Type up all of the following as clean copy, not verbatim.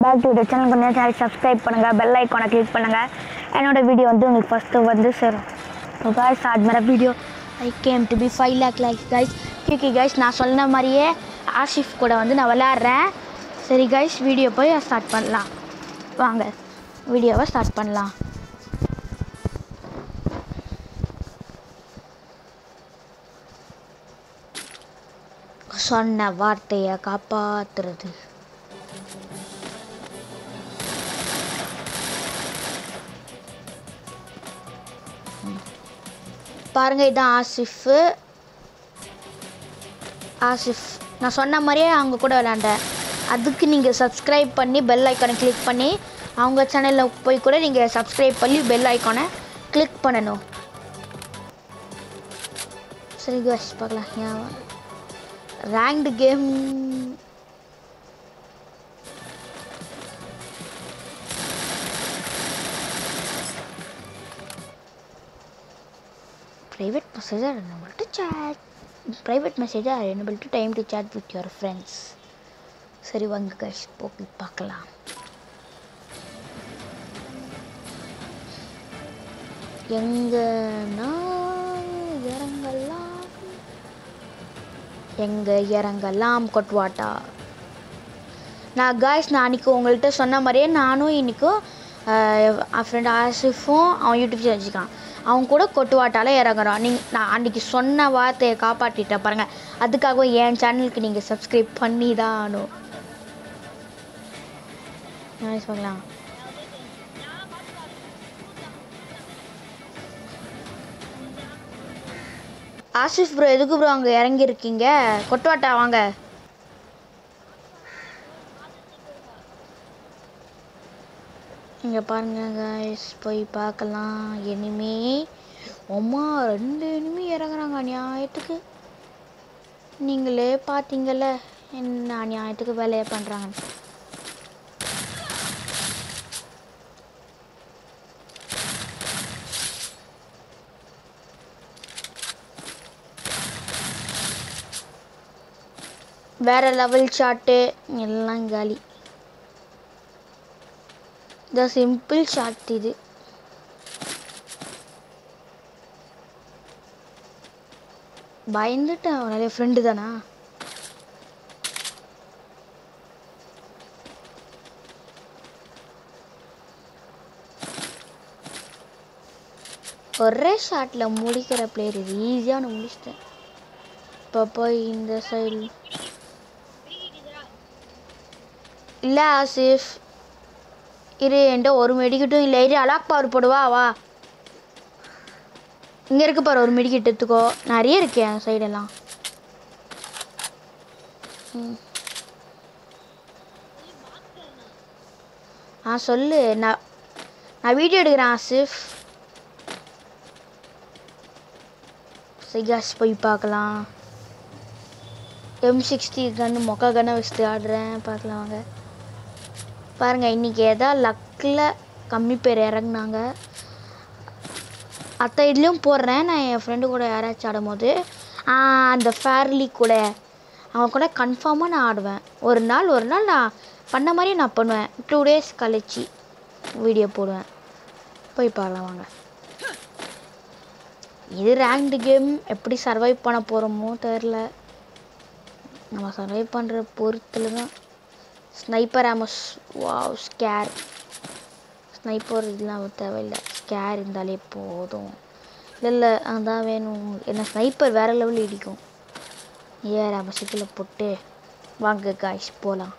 Back to the channel கொஞ்சம் channel subscribe பண்ணுங்கள், bell ஐக்கானை கிளிக் பண்ணுங்கள். என்னோடய வீடியோ வந்து உங்களுக்கு ஃபஸ்ட்டு வந்து சேரும். ஸோ கைஸ் ஸ்டார்ட் மேரா video. I came to be 5 lakh likes guys. Okay guys, நான் சொன்ன மாதிரியே ஆசிஃப் கூட வந்து நான் விளையாடுறேன். சரி கைஸ், வீடியோ போய் ஸ்டார்ட் பண்ணலாம். வாங்க வீடியோவை ஸ்டார்ட் பண்ணலாம். சொன்ன வார்த்தையை காப்பாற்றுறது. பாருங்க, இதுதான் ஆசிஃப். நான் சொன்ன மாதிரியே அவங்க கூட விளையாண்டேன். அதுக்கு நீங்கள் சப்ஸ்கிரைப் பண்ணி பெல் ஐக்கானை கிளிக் பண்ணி அவங்க சேனலில் போய் கூட நீங்கள் சப்ஸ்கிரைப் பண்ணி பெல் ஐக்கானை கிளிக் பண்ணணும். சரி காய்ஸ், பார்க்கலாம். ஏன் ranked game private message are unable to chat. Private message are unable to time to chat with your friends. சரி வாங்க guys, போய் பார்க்கலாம். எங்க இறங்கலாம் கொட்டுவாட்டா. நான் காய்ஸ், நான் அன்றைக்கி உங்கள்கிட்ட சொன்ன மாதிரியே நானும் இன்றைக்கும் என் ஃப்ரெண்ட் ஆசிஃபும் அவன் யூடியூப் சேனல் வச்சுக்கான், அவங்க கூட கொட்டுவாட்டால் இறங்குறோம். நான் அன்றைக்கி சொன்ன வார்த்தையை காப்பாற்றிட்டேன் பாருங்கள். அதுக்காக என் சேனலுக்கு நீங்கள் சப்ஸ்கிரைப் பண்ணி தான் ஆகணும். சொல்லலாம். ஆசிஃப் ப்ரோ, எதுக்கு ப்ரோ அங்கே இறங்கியிருக்கீங்க? கொட்டுவாட்டா வாங்க. இங்கே பாருங்க கைஸ், போய் பார்க்கலாம். எனிமி அம்மா 2 எனிமி இறங்குறாங்க அநியாயத்துக்கு. நீங்களே பார்த்தீங்கல்ல என்ன அநியாயத்துக்கு வேலையை பண்ணுறாங்க. வேறு லெவல் ஷாட்டு எல்லாம் காலி. இந்த சிம்பிள் ஷாட் இது. பயந்துட்டேன். நிறைய ஃப்ரெண்டு தானா? ஒரே ஷாட்டில் முடிக்கிற பிளேயர் இது. ஈஸியாக நான் முடிச்சிட்டேன். இப்போ போய் இந்த சைடு இல்லை ஆசிஃப் இரு, என்கிட்ட ஒரு மெடிக்கிட்டும் இல்லை. இரு, அலாக் பவர் போடுவா வா. இங்கே இருக்கு பாரு, ஒரு மெடிக்கிட் எடுத்துக்கோ. நிறைய இருக்கேன் என் சைடெல்லாம். சொல்லு. நான் வீடியோ எடுக்கிறேன் ஆசிஃப். சைகாஸ் போய் பார்க்கலாம். M60 கன்று மொக்க கண்ணை வச்சுட்டு ஆடுறேன். பார்க்கலாம் வாங்க. பாருங்கள், இன்றைக்கி எதாவது லக்கில் கம்மி பேர் இறங்குனாங்க. அத்த இதுலேயும் போடுறேன். நான் என் ஃப்ரெண்டு கூட யாராச்சும் ஆடும்போது அந்த ஃபேர்லி கூட அவங்க கூட கன்ஃபார்மாக நான் ஆடுவேன். ஒரு நாள் நான் பண்ண மாதிரியே நான் பண்ணுவேன். 2 days கழிச்சு வீடியோ போடுவேன். போய் பார்க்கலாம் வாங்க. இது ரேங்க்டு கேம். எப்படி சர்வைவ் பண்ண போகிறோமோ தெரில. நம்ம சர்வைவ் பண்ணுற பொறுத்தில் தான். Sniper ammos. Wow, scar. Sniper இதெல்லாம் தேவையில்லை, ஸ்கேர் இருந்தாலே போதும். இல்லை அதான் வேணும். என்ன ஸ்னைப்பர் வேறு லெவலில் இடிக்கும். ஏர் ஆமோஸில் போட்டு வாங்க காய்ஸ் போகலாம்.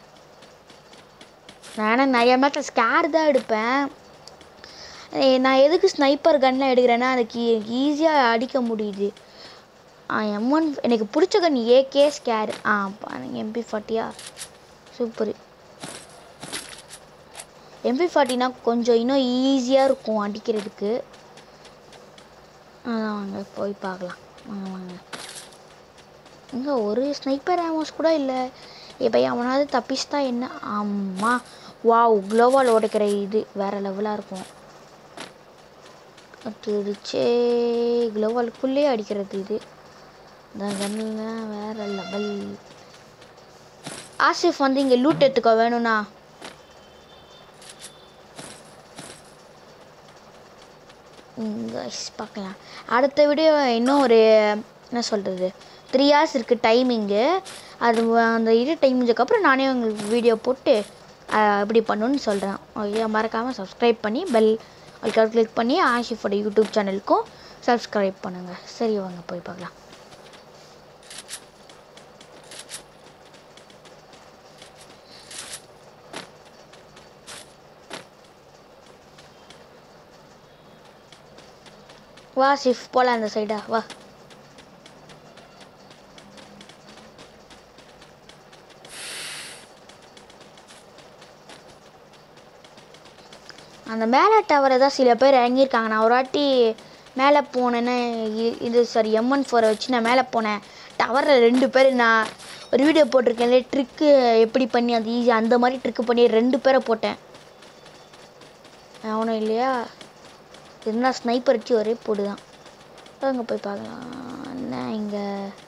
நான் நிறைய மேட்ச் ஸ்கேர் தான் எடுப்பேன். நான் எதுக்கு ஸ்னைப்பர் கன்லாம் எடுக்கிறேன்னா அதுக்கு ஈஸியாக அடிக்க முடியுது. M1 எனக்கு பிடிச்ச gun AK scar. MP40 super. MP40னா கொஞ்சம் இன்னும் ஈஸியாக இருக்கும் அடிக்கிறதுக்கு. அதான் வாங்க போய் பார்க்கலாம். வாங்க. இங்கே ஒரு ஸ்னைப்பர் ஆமோஸ் கூட இல்லை. இப்போ அவனாவது தப்பிச்சுட்டா என்ன? ஆமாம். வாவ், க்ளோவால் உடைக்கிற இது வேறு லெவலாக இருக்கும். அடிச்சே க்ளோவாலுக்குள்ளே அடிக்கிறது இது. இந்த கன்னில் வேறு லெவல். ஆசிஃப் வந்து இங்கே லூட் எடுத்துக்கோ வேணும்னா. பார்க்கலாம். அடுத்த வீடியோ இன்னும் ஒரு என்ன சொல்கிறது 3 hours இருக்குது டைமிங்கு. அது அந்த இது டைமிங்கிறதுக்கப்புறம் நானே உங்களுக்கு வீடியோ போட்டு எப்படி பண்ணணுன்னு சொல்கிறேன். ஓகே, மறக்காமல் சப்ஸ்கிரைப் பண்ணி பெல் அதுக்காக கிளிக் பண்ணி ஆஷிஃபோட யூடியூப் சேனலுக்கும் சப்ஸ்கிரைப் பண்ணுங்கள். சரி, வாங்க போய் பார்க்கலாம். வா ஷிஃப்ட் போகலாம் அந்த சைடா வா. அந்த மேலே டவரை தான் சில பேர் இறங்கியிருக்காங்க. நான் ஒரு வாட்டி மேலே போனேன்னு இது சாரி M14 வச்சு நான் மேலே போனேன். டவரில் 2 பேர் நான் ஒரு வீடியோ போட்டிருக்கேன்ல ட்ரிக்கு எப்படி பண்ணி அது ஈஸி அந்த மாதிரி ட்ரிக்கு பண்ணி 2 பேரை போட்டேன். அவனும் இல்லையா இருந்தால் ஸ்னைப்பர் வச்சு ஒரே போடு தான். அங்கே போய் பார்க்கலாம். என்ன இங்கே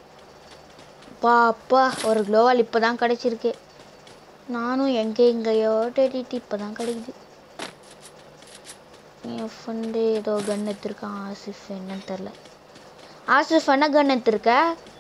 அப்பா ஒரு க்ளோவால் இப்போ தான் கிடச்சிருக்கு. நானும் எங்கேயோ தேடிட்டு இப்போ தான் கிடைக்குது. என் ஃப்ரெண்டு ஏதோ கன் எடுத்துருக்கான். ஆசிஃப் என்னன்னு தெரில. ஆசிஃப் என்ன கன் எடுத்துருக்க?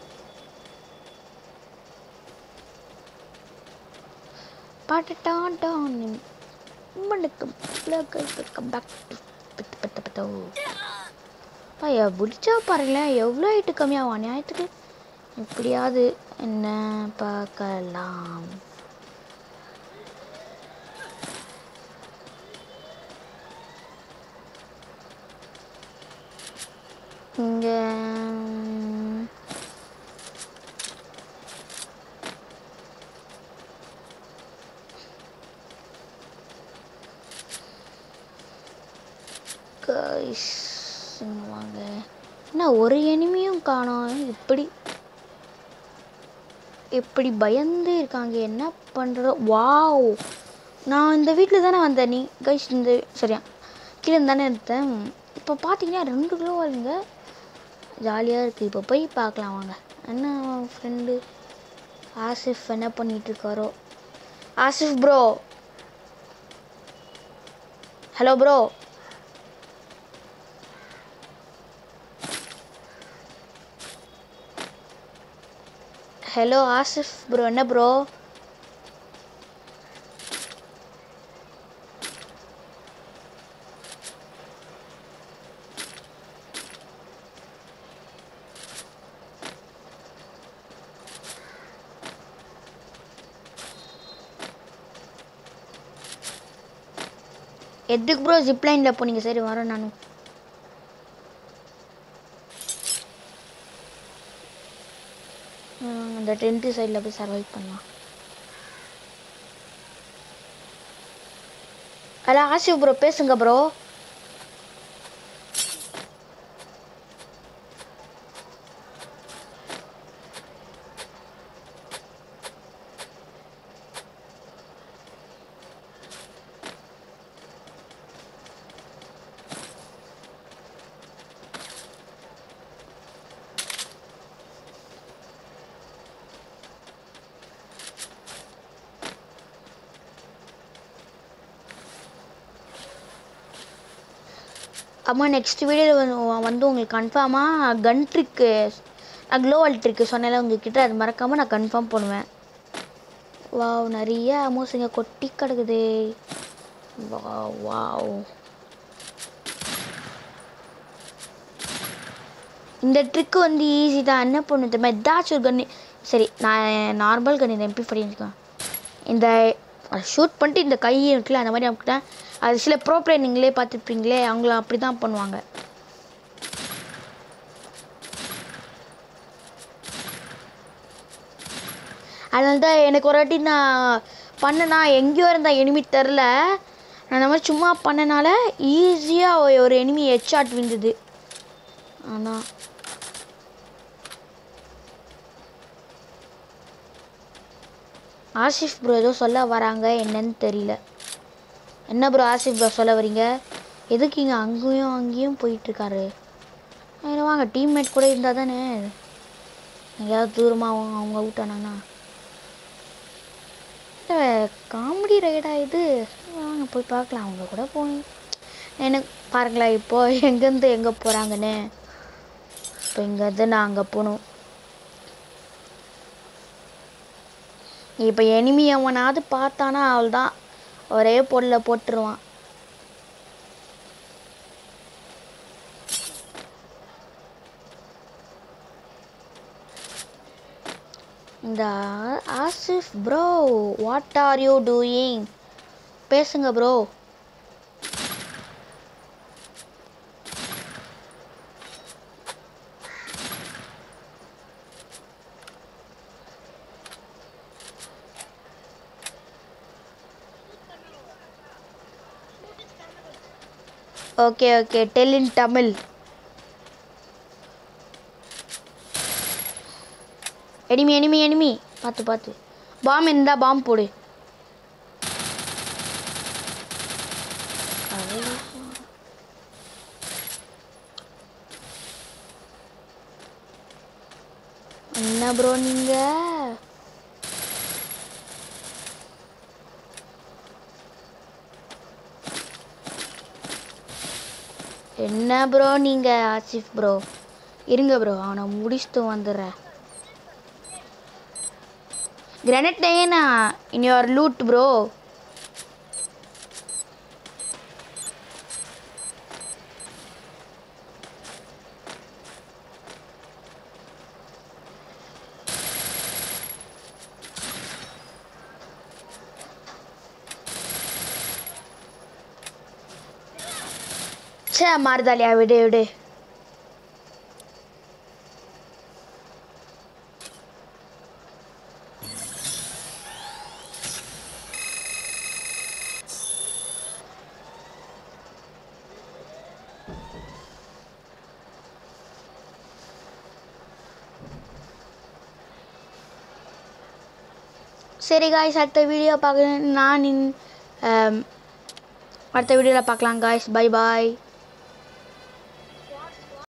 பிடிச்சா பாருங்களேன் எவ்வளோ ஹைட்டு கம்மியாகும் நியாயத்துக்கு. எப்படியாவது என்ன பார்க்கலாம். இங்கே வாங்க. என்ன ஒரு எனிமியும் காணோம். எப்படி பயந்து இருக்காங்க. என்ன பண்ணுறதோ. வாவ், நான் இந்த வீட்டில் தானே வந்தேன். நீ கைஸ் இந்த சரியா கீழே தானே எடுத்தேன். இப்போ பார்த்தீங்கன்னா 2 கிலோ வருங்க. ஜாலியாக இருக்குது. இப்போ போய் பார்க்கலாம் வாங்க. என்ன ஃப்ரெண்டு ஆசிஃப் என்ன பண்ணிகிட்ருக்காரோ. Asif bro, hello bro. Hello Asif bro, என்ன ப்ரோ? எதுக்கு ப்ரோ ஜிப்லைனில் போனீங்க? சரி வரேன் நானும். அந்த டென்ட் சைடில் போய் சர்வைவ் பண்ணலாம். ஹலோ ஆசிஃப் ப்ரோ, பேசுங்க ப்ரோ. அம்மா நெக்ஸ்ட் வீடியோவில் வந்து உங்களுக்கு கன்ஃபார்மாக கன் ட்ரிக்கு க்ளோவல் ட்ரிக்கு சொன்னால உங்ககிட்ட அது மறக்காமல் நான் கன்ஃபார்ம் பண்ணுவேன். வாவ், நிறைய அமௌண்ட்ஸுங்க கொட்டி கிடக்குது. வாவ், இந்த ட்ரிக்கு வந்து ஈஸி தான். என்ன பண்ணு தெரியுமா, ஏதாச்சும் ஒரு கன்று. சரி, நான் நார்மல் கன்று இந்த MP5 வச்சுக்கேன். இந்த ஷூட் பண்ணிட்டு இந்த கை இருக்குல்ல அந்த மாதிரி அமுக்கிட்டேன். அது சில ப்ரோ பிளேயர் நீங்களே பார்த்துருப்பீங்களே, அவங்கள அப்படி தான் பண்ணுவாங்க. அதனால தான் எனக்கு ஒரு வாட்டி நான் பண்ணேன்னா எங்கேயோ இருந்தால் எனிமி தெரில. நான் அந்த மாதிரி சும்மா பண்ணனால ஈஸியாக ஒரு எனிமி ஹெட்ஷாட் விழுந்தது. ஆனால் ஆசிஃப் ப்ரோ ஏதோ சொல்ல வராங்க, என்னன்னு தெரியல. என்ன ப்ரோ ஆசிஃப் ப்ரோ சொல்ல வரீங்க? எதுக்கு இங்கே அங்கேயும் அங்கேயும் போயிட்டுருக்காரு? வாங்க, டீம்மேட் கூட இருந்தால் தானே. எங்கேயாவது தூரமாக அவங்க அவுட் ஆனாங்கன்னா காமெடி ரைடாக இது. வாங்க போய் பார்க்கலாம். அவங்க கூட போய் எனக்கு பாருங்களேன் இப்போ எங்கேருந்து எங்கே போகிறாங்கன்னு. இப்போ இங்கேருந்து நான் அங்கே போகணும். இப்போ எனிமி அவனாவது பார்த்தானா அவள் தான் ஒரே பொருளை போட்டுருவான். இந்த Asif bro, what are you doing? பேசுங்க bro. Okay okay, tell in Tamil. Enemy enemy enemy, பார்த்து பார்த்து. பாம் இருந்தா பாம் போடு. என்ன ப்ரோ நீங்க? என்ன ப்ரோ நீங்க ஆசிஃப் ப்ரோ? இருங்க ப்ரோ, அவனை முடிச்சுட்டு வந்துடுறேன். கிரனேட் ஏனா இன் யுவர் லூட் ப்ரோ. சே மாறுதாலியா, விடு விடு. சரி காய்ஸ், அடுத்த வீடியோ பார்க்க அடுத்த வீடியோவில் பார்க்கலாம் காய்ஸ். Bye bye.